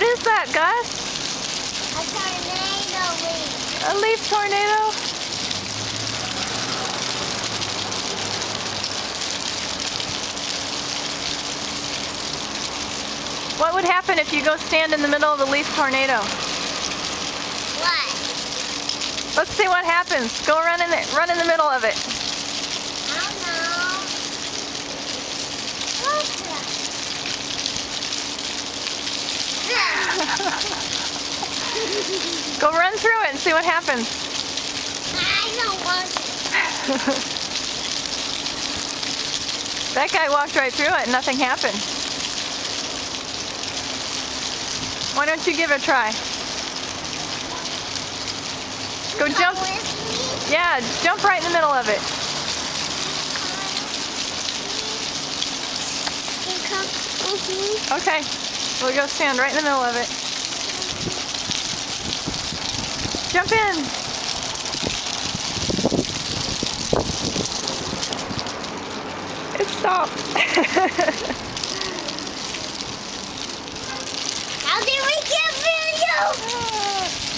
is that, Gus? A tornado leaf. A leaf tornado? What would happen if you go stand in the middle of a leaf tornado? What? Let's see what happens. Go run in the middle of it. I don't know. Go run through it and see what happens. I don't want to. That guy walked right through it and nothing happened. Why don't you give it a try? Go jump. With me? Yeah, jump right in the middle of it. You come with me? Okay, we'll go stand right in the middle of it. Jump in. It stopped. How did we get video?